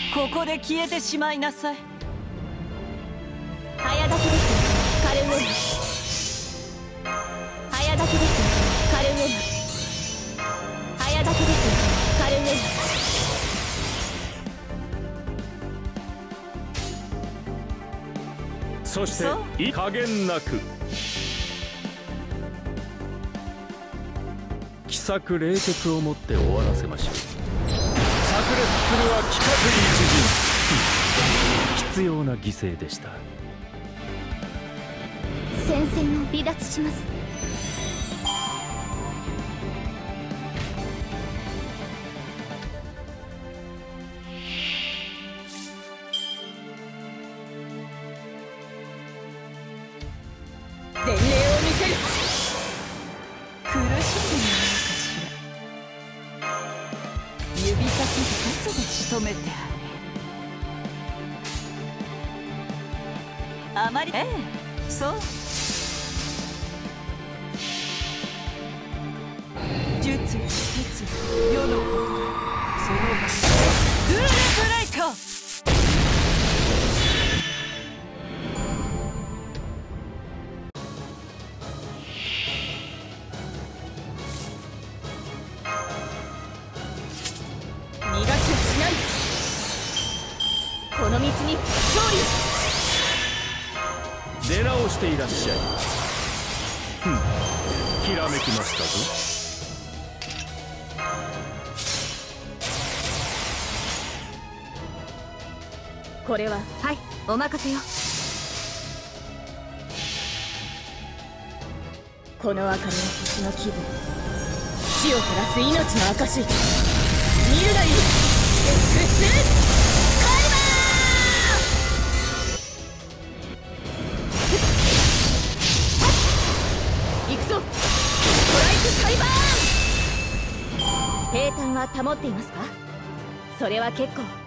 ここで消えてしまいなさい。 早炊きですカルウェル。早炊きですカルウェル。早炊きですカルウェル。 そして加減なく奇策冷徹をもって終わらせましょう。炸裂するは規格一陣。必要な犠牲でした。 戦線を離脱します。 前例を見せる。苦しんでみようかしら。指先一つで仕留めてあげる。あまりそう術説世のことそのルーレブレイカー。逃がしはしない。この道に勝利。 出直していらっしゃい。ひらめきましたぞ。 これははいお任せよ。この明かりの星の気分、死を照らす命の証。見るがいい。X カイバー。行くぞストライクカイバーン。平坦は保っていますか。それは結構。